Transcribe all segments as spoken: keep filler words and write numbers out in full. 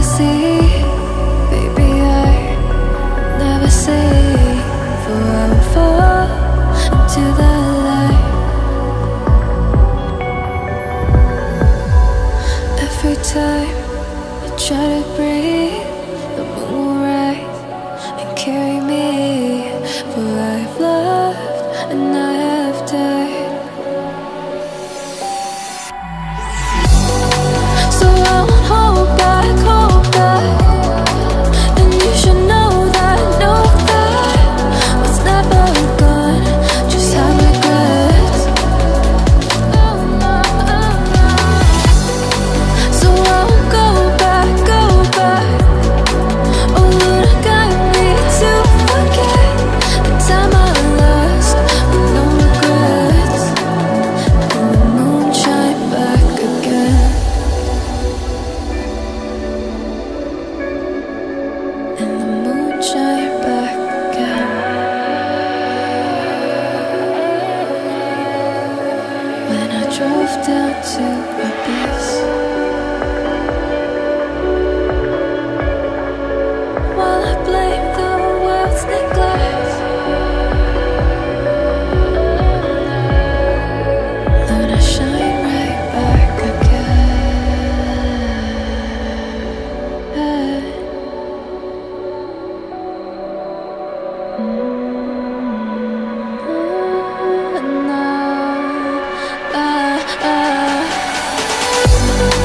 see, baby, I never say, for I will fall into the light. Every time I try to breathe, the moon will rise and carry me, for I've loved and I have died. So I won't hold back, hold back, and you should know that, know that what's never gone just have regrets. So I won't go back, go back. Oh Lord, got me to forget the time I lost with no regrets. And the moon shine back again. And the moon shine back again. When I drove down to Abyss, while I blame the world's neglect, Lord, I shine right back again. Mm, nah, ah, ah.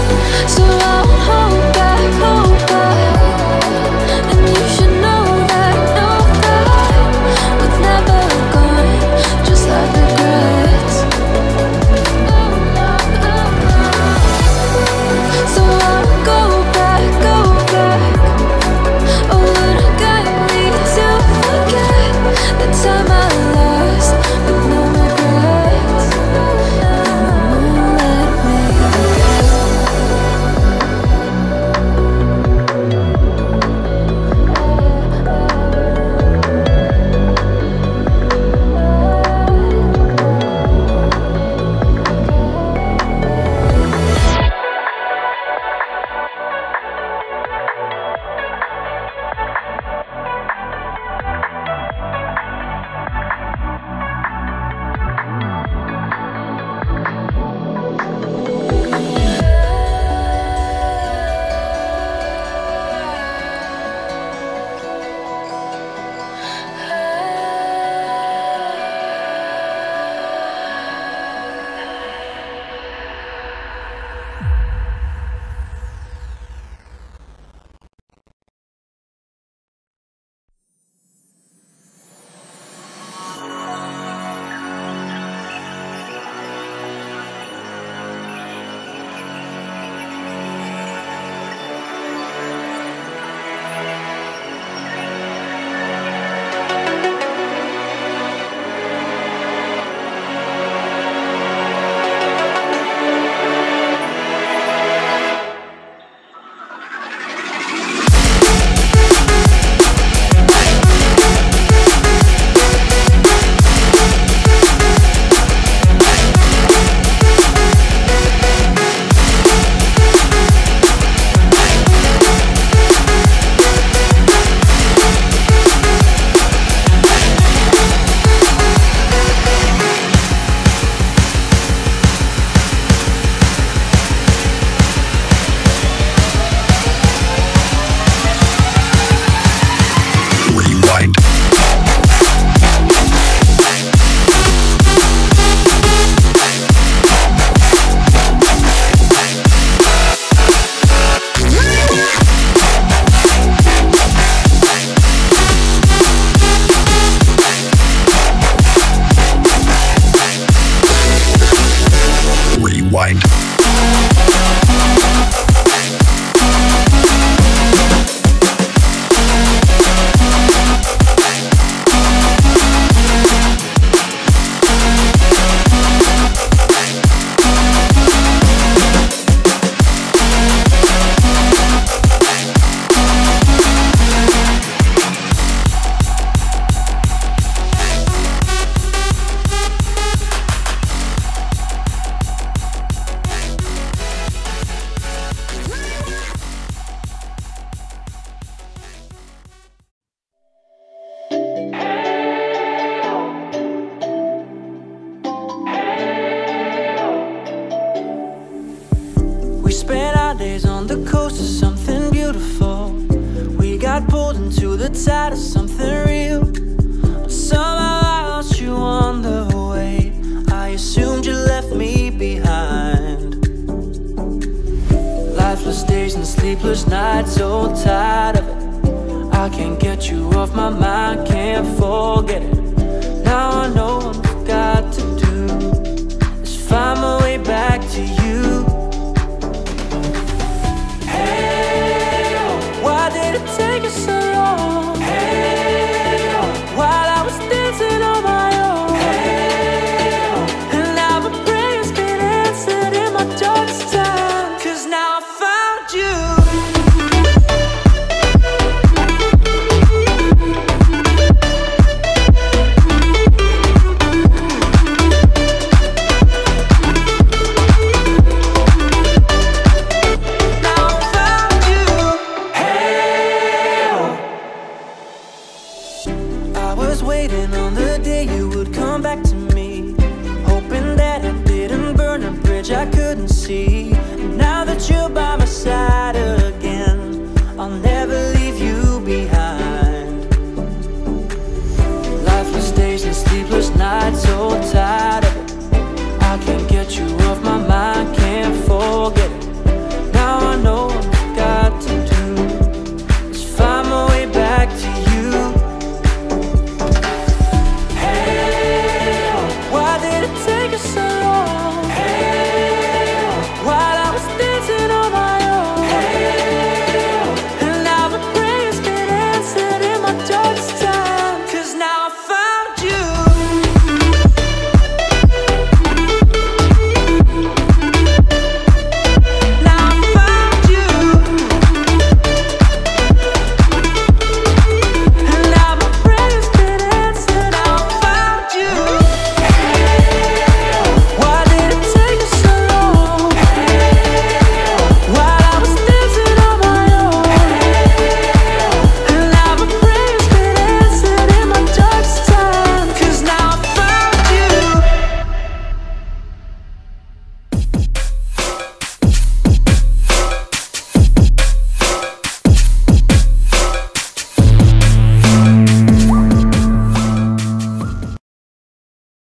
tired of something real, but somehow I lost you on the way. I assumed you left me behind. Lifeless days and sleepless nights, so tired of it. I can't get you off my mind, can't forget it.